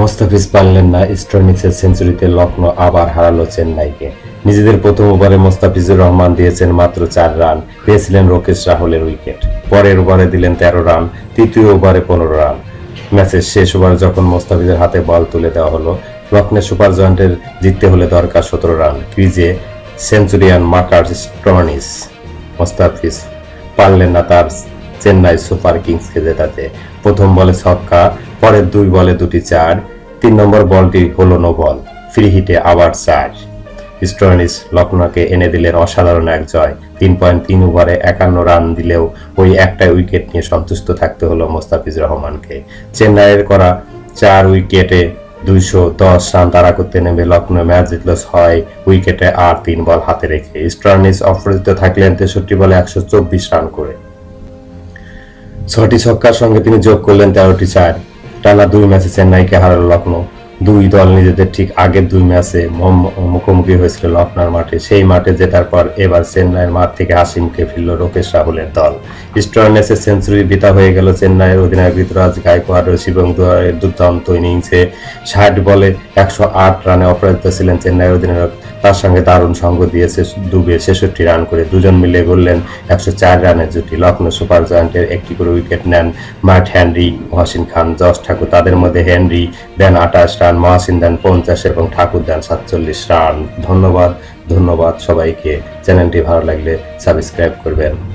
মোস্তাফিজ পারলেন না, স্টোয়নিসের সেঞ্চুরিতে লখনৌ আবার হারালো চেন্নাইকে। নিজেদের প্রথম ওভারে মোস্তাফিজুর রহমান দিয়েছেন মাত্র 4 রান, পেয়েছিলেন লোকেশ রাহুলের উইকেট। পরের ওভারে দিলেন 13 রান, তৃতীয় ওভারে 15 রান। ম্যাচের শেষ ওভারে যখন মোস্তাফিজের হাতে বল তুলে দেওয়া হলো, লখনৌ সুপার জায়ান্টের জিততে হলে দরকার 17 রান। ক্রিজে সেঞ্চুরিয়ান মার্কাস স্টোয়নিস। মোস্তাফিজ পারলেন না তার চেন্নাই সুপার কিংসকে জেতাতে। প্রথম বলে ছক্কা, পরের 2 বলে 2টি 4, 3 নম্বর বলটি হলো নো বল, ফ্রি হিটে আবার 4। স্টোয়নিস লখনৌকে এনে দিলেন অসাধারণ এক জয়। 3.3 ওভারে 51 রান দিলেও ওই একটাই উইকেট নিয়ে সন্তুষ্ট থাকতে হলো মোস্তাফিজুর রহমানকে। চেন্নাইয়ের করা 4 উইকেটে 210 রান তাড়া করতে নেমে লখনৌ ম্যাচ জিতল 6 উইকেটে আর 3 বল হাতে রেখে। স্টোয়নিস অপরাজিত থাকলেন 63 বলে 124 রান করে। 6টি ছক্কার সঙ্গে তিনি যোগ করলেন 13টি 4। টানা 2 ম্যাচে চেন্নাইকে হারালো লখনৌ। দুই দল নিজেদের ঠিক আগের 2 ম্যাচে মুখোমুখি হয়েছিল লখনৌর মাঠে। সেই মাঠে জেতার পর এবার চেন্নাইয়ের মাঠ থেকে হাসি মুখে ফিরল লোকেশ রাহুলের দল। স্টোয়নিসের সেঞ্চুরি বিতা হয়ে গেল চেন্নাইয়ের অধিনায়ক ঋতুরাজ গায়কোয়াড় এবং দুর্দান্ত ইনিংসে 60 বলে 108 রানে অপরাজিত ছিলেন চেন্নাইয়ের অধিনায়ক। তার সঙ্গে দারুণ সঙ্গ দিয়েছে দুবে 66 রান করে। দুজন মিলে গড়লেন 104 রানের জুটি। লখনৌ সুপার জায়ান্টের একটি করে উইকেট নেন ম্যাট হেনরি, মহসিন খান, জস ঠাকুর। তাদের মধ্যে হেনরি দেন 28 রান, মহসিন দেন 50 এবং ঠাকুর দেন 47 রান। ধন্যবাদ সবাইকে। চ্যানেলটি ভালো লাগলে সাবস্ক্রাইব করবেন।